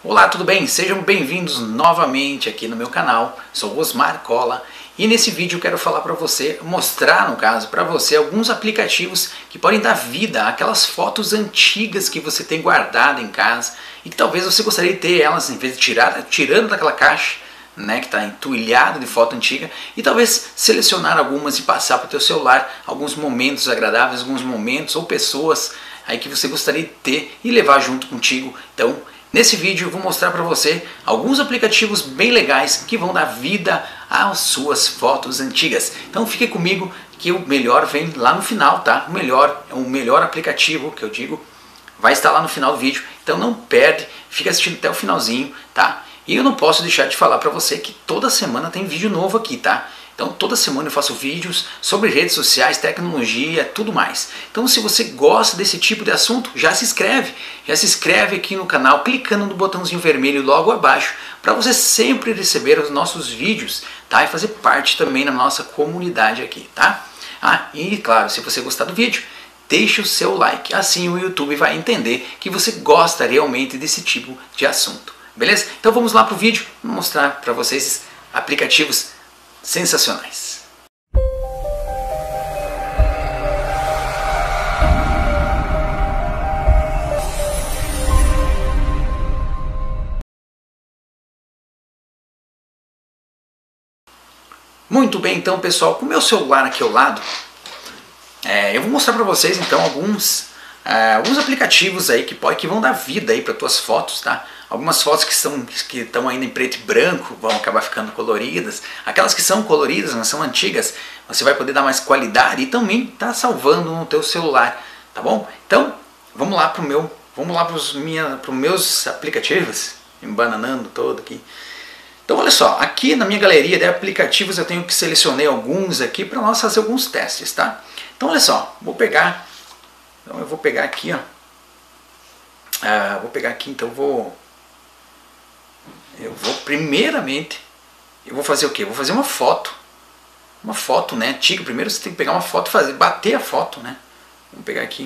Olá, tudo bem? Sejam bem-vindos novamente aqui no meu canal. Sou Osmar Cola e nesse vídeo eu quero falar para você, mostrar no caso para você alguns aplicativos que podem dar vida àquelas fotos antigas que você tem guardado em casa e que talvez você gostaria de ter elas em vez de tirando daquela caixa, né, que está entulhado de foto antiga, e talvez selecionar algumas e passar para o teu celular alguns momentos agradáveis, alguns momentos ou pessoas aí que você gostaria de ter e levar junto contigo. Então, nesse vídeo eu vou mostrar para você alguns aplicativos bem legais que vão dar vida às suas fotos antigas. Então fique comigo que o melhor vem lá no final, tá? O melhor aplicativo que eu digo vai estar lá no final do vídeo. Então não perde, fica assistindo até o finalzinho, tá? E eu não posso deixar de falar para você que toda semana tem vídeo novo aqui, tá? Então toda semana eu faço vídeos sobre redes sociais, tecnologia, tudo mais. Então se você gosta desse tipo de assunto, já se inscreve aqui no canal, clicando no botãozinho vermelho logo abaixo, para você sempre receber os nossos vídeos, tá? E fazer parte também da nossa comunidade aqui, tá? Ah, e claro, se você gostar do vídeo, deixe o seu like, assim o YouTube vai entender que você gosta realmente desse tipo de assunto. Beleza? Então vamos lá para o vídeo, vou mostrar para vocês aplicativos sensacionais. Muito bem, então pessoal, com o meu celular aqui ao lado, eu vou mostrar para vocês então alguns aplicativos aí que vão dar vida aí para tuas fotos, tá? Algumas fotos que estão ainda em preto e branco vão acabar ficando coloridas. Aquelas que são coloridas, mas são antigas, você vai poder dar mais qualidade e também tá salvando no teu celular, tá bom? Então, vamos lá para os meus aplicativos, me embananando todo aqui. Então, olha só, aqui na minha galeria de aplicativos eu tenho que selecionei alguns aqui para nós fazer alguns testes, tá? Então, olha só, eu vou pegar aqui, ó. Primeiramente, eu vou fazer o quê? Vou fazer uma foto, né, antiga. Primeiro você tem que pegar uma foto e bater a foto, né? Vamos pegar aqui,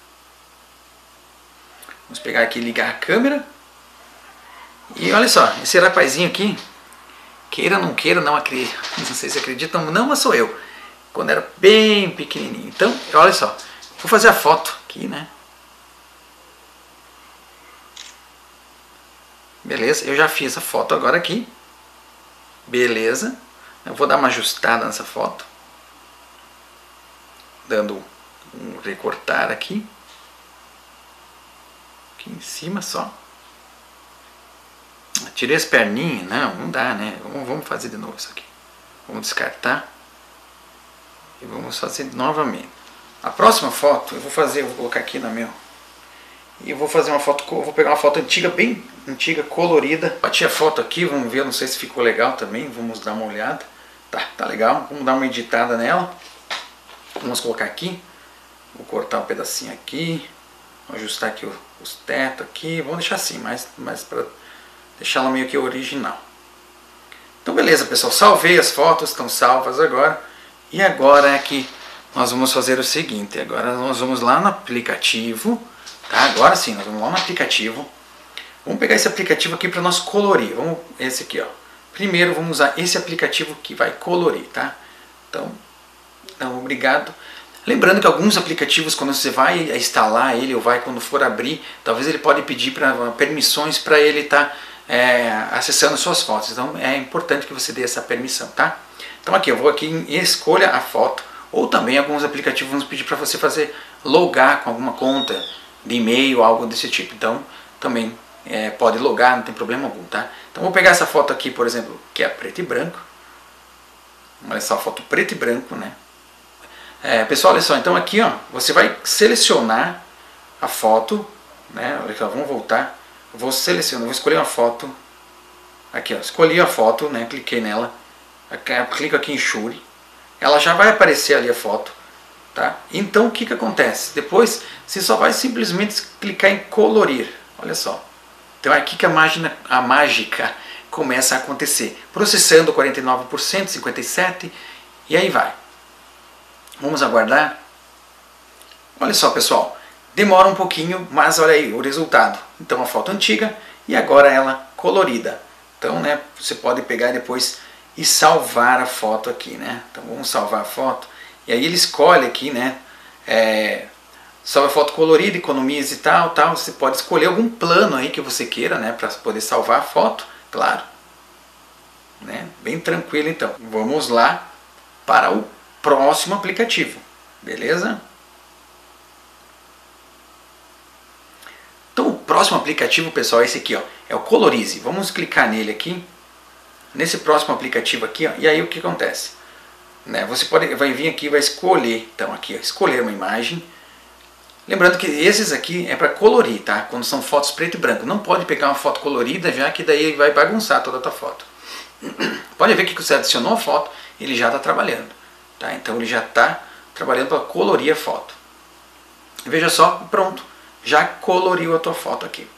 ligar a câmera. E olha só, esse rapazinho aqui, queira ou não queira, não sei se acreditam, não, mas sou eu, quando era bem pequenininho. Então, olha só, vou fazer a foto aqui, né? Beleza, eu já fiz a foto agora aqui. Beleza, eu vou dar uma ajustada nessa foto, dando um recortar aqui em cima só. Tirei as perninhas, não dá, né? Vamos fazer de novo isso aqui. Vamos descartar e vamos fazer novamente. A próxima foto eu vou colocar aqui na meu. E eu vou fazer uma foto, vou pegar uma foto antiga, bem antiga, colorida. Bati a foto aqui, vamos ver, não sei se ficou legal também, vamos dar uma olhada. Tá legal, vamos dar uma editada nela. Vamos colocar aqui, vou cortar um pedacinho aqui, vou ajustar aqui os tetos aqui, vamos deixar assim, mais para deixar ela meio que original. Então beleza pessoal, salvei as fotos, estão salvas agora. E agora é que nós vamos fazer o seguinte, agora nós vamos lá no aplicativo. Tá, agora sim, nós vamos lá no aplicativo. Vamos pegar esse aplicativo aqui para nós colorir. Esse aqui, ó. Primeiro vamos usar esse aplicativo que vai colorir, tá? Então, obrigado. Lembrando que alguns aplicativos, quando você vai instalar ele ou quando for abrir, talvez ele pode pedir permissões para ele estar acessando suas fotos. Então é importante que você dê essa permissão, tá? Então aqui, eu vou aqui em escolha a foto, ou também alguns aplicativos vão pedir para você logar com alguma conta de e-mail, algo desse tipo. Então também pode logar, não tem problema algum, tá? Então vou pegar essa foto aqui, por exemplo, que é preto e branco. Olha só, foto preto e branco, né? Pessoal, olha só, então aqui, ó, você vai selecionar a foto, né? Olha só, vamos voltar. Eu vou escolher uma foto. Aqui, ó, escolhi a foto, né? Cliquei nela. Clico aqui em Shure. Ela já vai aparecer ali a foto. Tá? Então o que acontece? Depois você só vai simplesmente clicar em colorir. Olha só. Então é aqui que a mágica começa a acontecer. Processando 49%, 57% e aí vai. Vamos aguardar. Olha só pessoal, Demora um pouquinho, mas olha aí o resultado. Então a foto antiga e agora ela colorida. Então, né, você pode pegar depois e salvar a foto aqui, né? Então vamos salvar a foto. E aí ele escolhe aqui, né? Salva a foto colorida, economiza e tal. Você pode escolher algum plano aí que você queira, né? Para poder salvar a foto, claro. Né? Bem tranquilo então. Vamos lá para o próximo aplicativo, beleza? Então o próximo aplicativo, pessoal, é esse aqui, ó, é o Colorize. Vamos clicar nele aqui, nesse próximo aplicativo aqui, ó, e aí o que acontece? Né, você vai vir aqui e vai escolher, então aqui, ó, escolher uma imagem. Lembrando que esses aqui é para colorir, tá? Quando são fotos preto e branco. Não pode pegar uma foto colorida, já que daí vai bagunçar toda a tua foto. Pode ver que você adicionou a foto, ele já está trabalhando, tá? Então ele já está trabalhando para colorir a foto. Veja só, pronto. Já coloriu a tua foto aqui.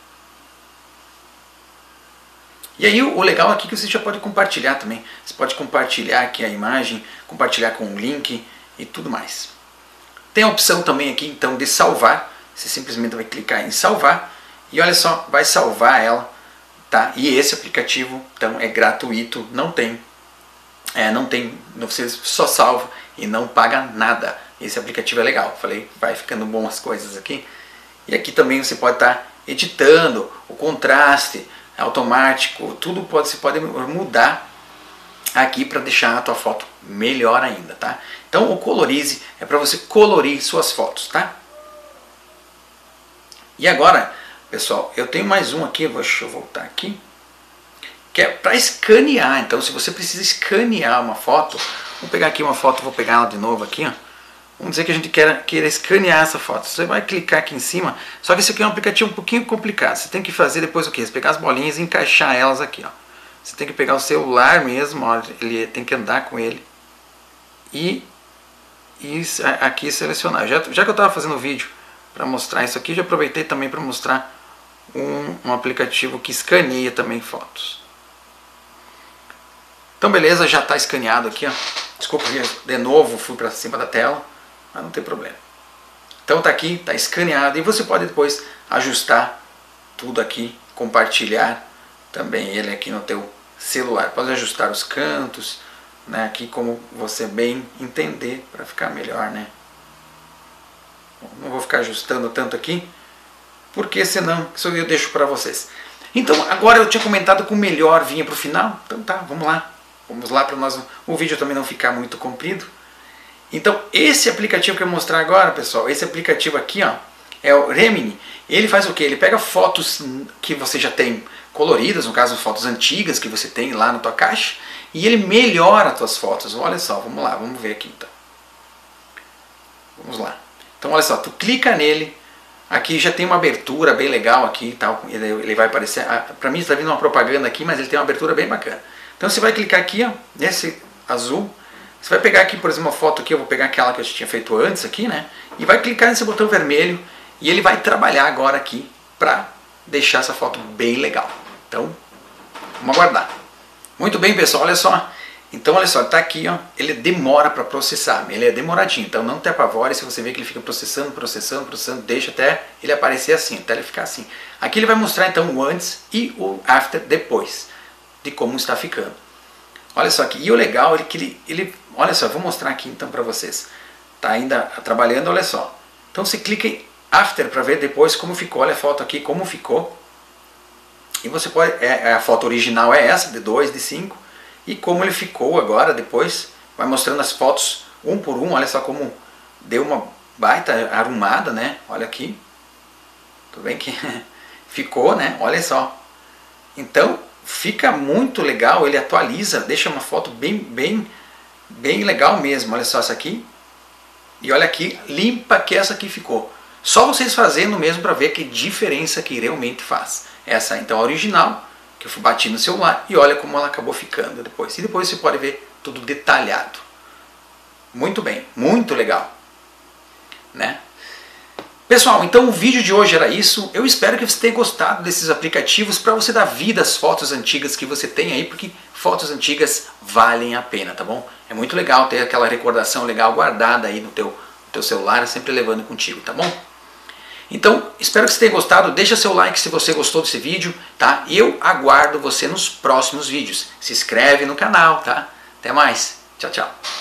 E aí o legal aqui é que você já pode compartilhar também. Você pode compartilhar aqui a imagem, compartilhar com um link e tudo mais. Tem a opção também aqui então de salvar. Você simplesmente vai clicar em salvar e olha só, vai salvar ela, tá? E esse aplicativo então é gratuito, você só salva e não paga nada. Esse aplicativo é legal. Falei, vai ficando bom as coisas aqui. E aqui também você pode estar editando o contraste automático, tudo você pode mudar aqui para deixar a tua foto melhor ainda, tá? Então o Colorize é para você colorir suas fotos, tá? E agora, pessoal, eu tenho mais um aqui, deixa eu voltar aqui, que é para escanear. Então se você precisa escanear uma foto, vou pegar aqui uma foto, vou pegar ela de novo aqui, ó. Vamos dizer que a gente queira escanear essa foto. Você vai clicar aqui em cima, só que esse aqui é um aplicativo um pouquinho complicado. Você tem que fazer depois o quê? Você pegar as bolinhas e encaixar elas aqui, ó. Você tem que pegar o celular mesmo, ó, ele tem que andar com ele e aqui selecionar. Já que eu estava fazendo vídeo para mostrar isso aqui, já aproveitei também para mostrar um aplicativo que escaneia também fotos. Então beleza, já está escaneado aqui, ó. Desculpa, de novo fui para cima da tela. Mas não tem problema. Então tá aqui, tá escaneado e você pode depois ajustar tudo aqui, compartilhar também ele aqui no teu celular. Pode ajustar os cantos, né, aqui como você bem entender para ficar melhor, né? Bom, não vou ficar ajustando tanto aqui, porque senão isso eu deixo para vocês. Então agora eu tinha comentado que o melhor vinha para o final, então tá, vamos lá. Vamos lá para o vídeo também não ficar muito comprido. Então esse aplicativo que eu vou mostrar agora, pessoal, esse aplicativo aqui, ó, é o Remini. Ele faz o que? Ele pega fotos que você já tem coloridas, no caso fotos antigas que você tem lá na tua caixa, e ele melhora as tuas fotos. Olha só, vamos lá, vamos ver aqui então. Vamos lá. Então olha só, tu clica nele, aqui já tem uma abertura bem legal aqui, tal. Ele vai aparecer, para mim está vindo uma propaganda aqui, mas ele tem uma abertura bem bacana. Então você vai clicar aqui, ó, nesse azul. Você vai pegar aqui, por exemplo, uma foto aqui, eu vou pegar aquela que eu tinha feito antes aqui, né? E vai clicar nesse botão vermelho e ele vai trabalhar agora aqui para deixar essa foto bem legal. Então, vamos aguardar. Muito bem, pessoal, olha só. Então, olha só, tá aqui, ó, ele demora para processar, ele é demoradinho. Então, não te apavore se você vê que ele fica processando, deixa até ele aparecer assim, até ele ficar assim. Aqui ele vai mostrar então o antes e o after depois, de como está ficando. Olha só aqui, e o legal é que ele olha só, vou mostrar aqui então para vocês. Tá ainda trabalhando, olha só. Então você clica em After para ver depois como ficou, olha a foto aqui como ficou. E você pode, a foto original é essa, de 2, de 5. E como ele ficou agora, depois, vai mostrando as fotos um por um, olha só como deu uma baita arrumada, né? Olha aqui. Tudo bem que ficou, né? Olha só. Então, fica muito legal, ele atualiza, deixa uma foto bem legal mesmo. Olha só essa aqui. E olha aqui, limpa que essa aqui ficou. Só vocês fazendo mesmo para ver que diferença que realmente faz. Essa então é a original, que eu bati no celular, e olha como ela acabou ficando depois. E depois você pode ver tudo detalhado. Muito bem, muito legal, né? Pessoal, então o vídeo de hoje era isso. Eu espero que você tenha gostado desses aplicativos para você dar vida às fotos antigas que você tem aí, porque fotos antigas valem a pena, tá bom? É muito legal ter aquela recordação legal guardada aí no teu celular, sempre levando contigo, tá bom? Então, espero que você tenha gostado. Deixa seu like se você gostou desse vídeo, tá? E eu aguardo você nos próximos vídeos. Se inscreve no canal, tá? Até mais. Tchau, tchau.